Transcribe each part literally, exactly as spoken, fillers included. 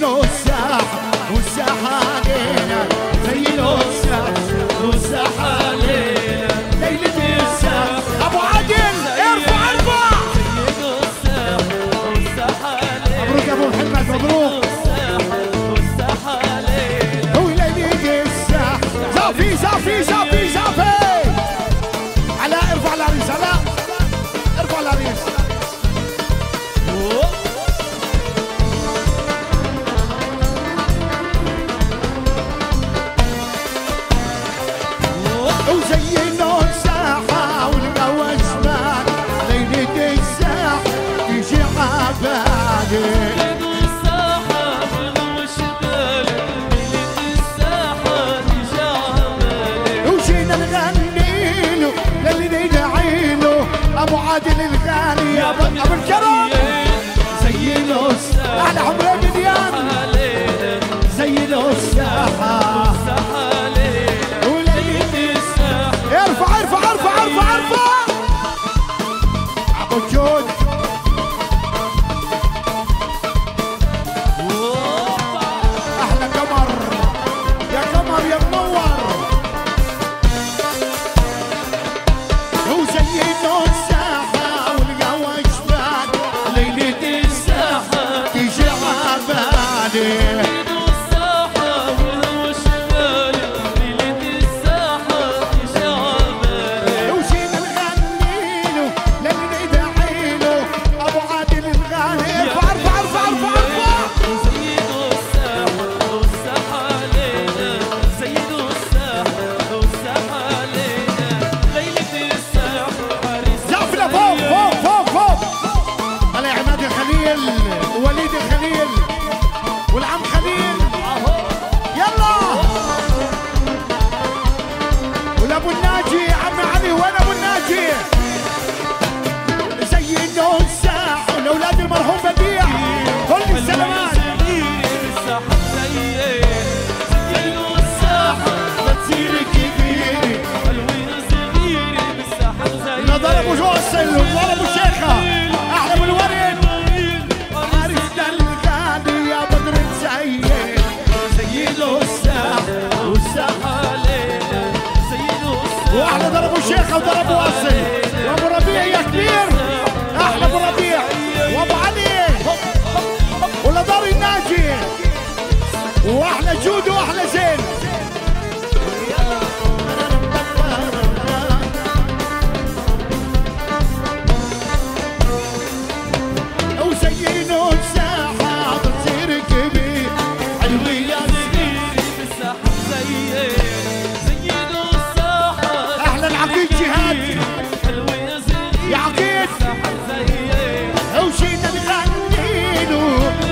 زينوا الساحة والساحة علينا، زينوا الساحة والساحة علينا، ليلة الساحة. أبو عادل ارفع ارفع. زينوا الساحة والساحة علينا. مبروك يا أبو محمد مبروك. والساحة علينا وليلة الساحة. زافي زافي زافي زافي. علاء ارفع العريس، علاء ارفع العريس. وزينوا الساحة والقوى جمال، ليلة الساحة تيجي عبالي. زينوا الساحة والقوى جمال، ليلة الساحة تيجي عبالي. وجينا نغنيله للي ندعيله، أبو عادل الغالي يا أبو الكرم. زينوا الساحة أحلى حمرين ديان، زينوا الساحة. ارفع ارفع ارفع ارفع ارفع. ابو جود احلى قمر يا قمر يا منور. وزينوا الساحة والقهوة جبال، ليلة الساحة تيجي عبالي. وليد الخليل والعم خليل يلا، والابو الناجي عم علي. وين ابو الناجي؟ زينوا الساحة والاولاد المرحوم بديع كل السلامات. زينوا الساحة لا تصير كبيرة، لا ضربوا جوصل وضربوا شيخة احلى من الورد. واحلى ضربوا شيخة وضربوا واصل. وابو ربيع يا كبير، احلى ابو ربيع وابو علي ولا دار الناجي، واحلى جود واحلى زين. وزينوا الساحة بتصير كبير، حلوة يا صغير بالساحة زين. العقيد جهاد يا عقيد، وجينا نغنيله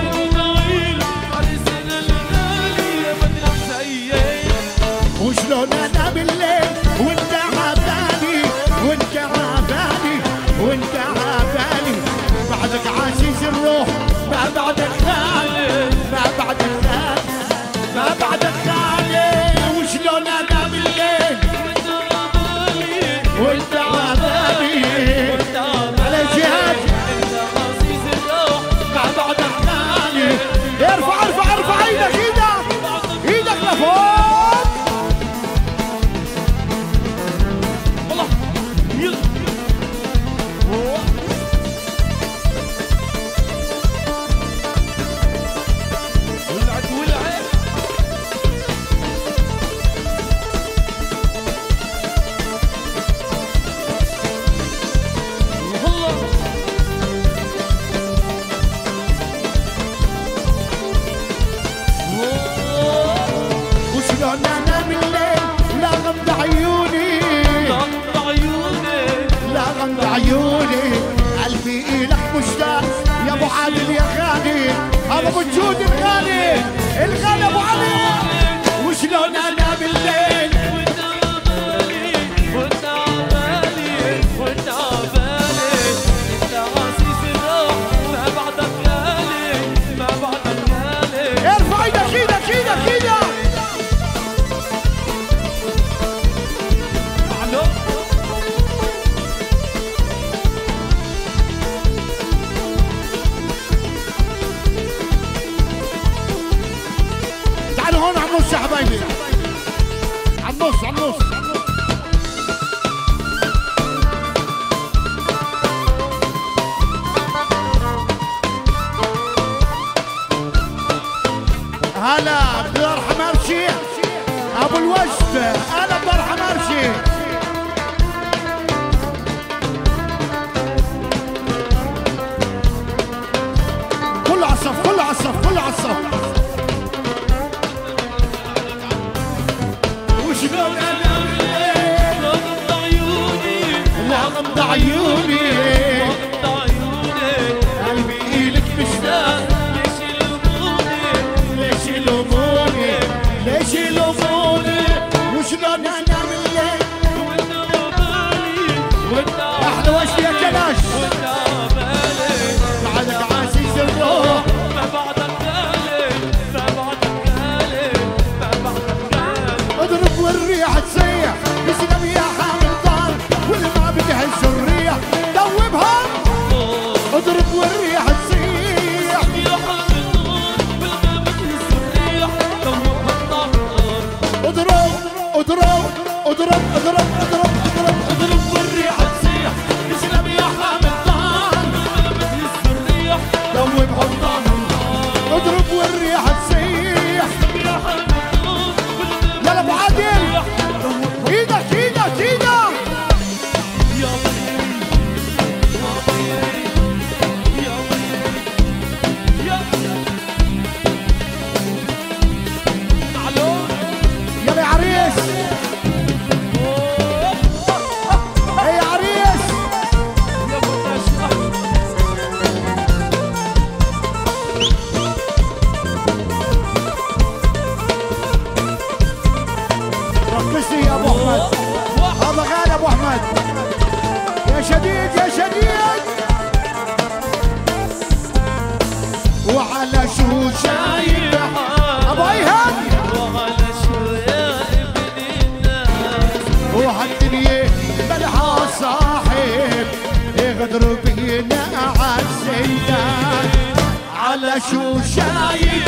وشلون انا بالليل وانت عبالي، وانت عبالي وانت عبالي. بعدك عزيز الروح، ما بعدك غالي، ما بعدك غالي، ما بعدك غالي. وشلون انا بالليل وانت عبالي على جهاد، انت عزيز الروح مع بعض احلامي. ارفع ارفع ارفع ايدك ايدك ايدك لفوق. والله ولعت ولعت. انت انا فرحة مرشي. كله عالصف كله عالصف كله عالصف. وشلون انا بالليل غمض عيوني وغمض عيوني قلبي إلك مشتاق. ليش يلوموني ليش يلوموني ليش يلوموني. وشلون انا بالليل وانت بالي وانت احلى وش يا كلاش وانت بالي بعدك عزيز الروح. ما بعدك غالي ما بعدك غالي ما بعدك غالي. اضرب والريح تسيح يسلم يا حامل طار واللي ما بتهز الريح دوبهم. اضرب والريح تسيح يا حامل نور بالغابة تهز الريح دوبها النار. اضرب اضرب اضرب اضرب اضرب اضرب اضرب والريح تسيح يسلم يا حامل طار بالغابة تهز الريح دوبهم طار. اضرب والريح تسيح يا حامل نور بالغابة يلا ابو عادل ايدك ايدك ايدك. يا يلا يا عريس ايه يا عريس. ركزني يا ابو احمد هذا غالي ابو احمد. يا شديد يا شديد وعلى شو شايف ابو ايهاب وعلى شو يا ابن الناس. وهالدنيا ملها صاحب يغدر بينا عالزينات. على شو شايف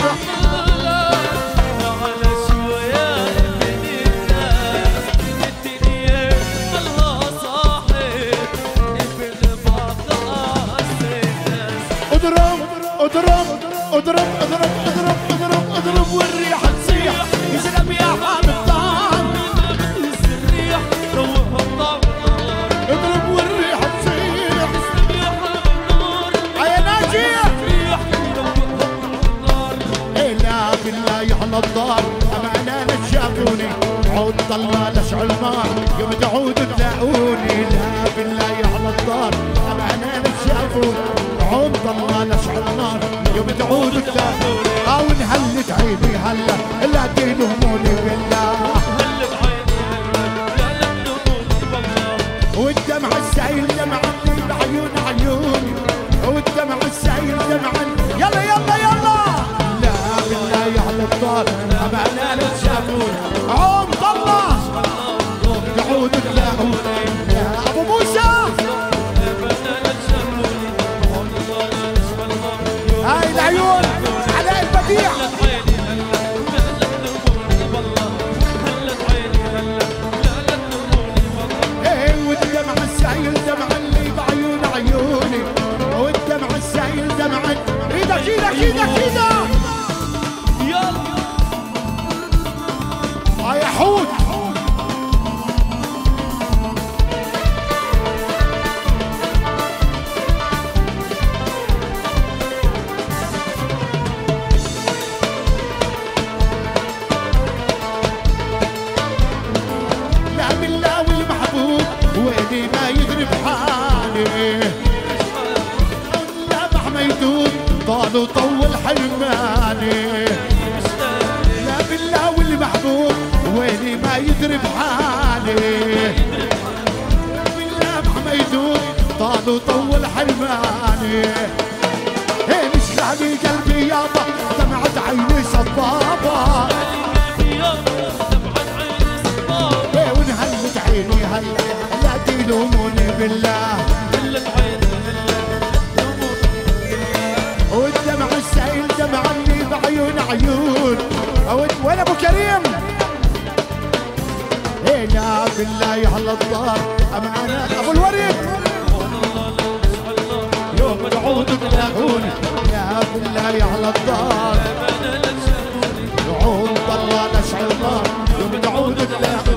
وعلى شو يا ابن الناس. الدنيا مالها صاحب ابن بعض الناس. اضرب اضرب اضرب اضرب اضرب اضرب اضرب والريح تصيح يسلم يا حامل طعم. بتهز الريح روح الطعم. اضرب والريح تصيح يا حامل نور يا ناجي. ريح روح النار. إيه لا بالله يحلى الدار امانه لا تشافوني عود طلع لشعل نار يوم تعود تلاقوني. لا بالله يحلى الدار امانه لا تشافوني عود طلع لشعل نار يوم تعود تلاقوني. او انهلت عيني هلا لا تلوموني بالله. هلت عيني لا لا تلوموني بالله. والدمع السايل دمعني بعيون عيوني والدمع السايل دمعني. يلا يلا يلا. لا بالله يحلى الدار امانه لا تشافوني عود طلع تعود تلاقوني. يا ابو موسى هاي العيون علاء البديع. ايه والدمع السايل دمعني بعيون عيوني والدمع السايل دمعني. ايدك ايدك ايدك ايدك. اه يا حوت لا بالله والمحبوب ويلي ما يدري بحالي. اللمح ما يدوب طال وطول حرماني. لا بالله والمحبوب ويلي ما يدري بحالي. باللمح ما يدوب طال وطول حرماني. ايه مش خالي قلبي يابا دمعت عيني صبابه. ايه ونهلت عيني هلا لا تلوموني بالله. والدمع السائل دمعني بعيون عيون. وين ابو كريم؟ ايه لا بالله يحلى الدار امانه ابو الورد يوم تعود تلاقوني. لا بالله يحلى الدار عود طلع نشعل النار يوم تعود تلاقي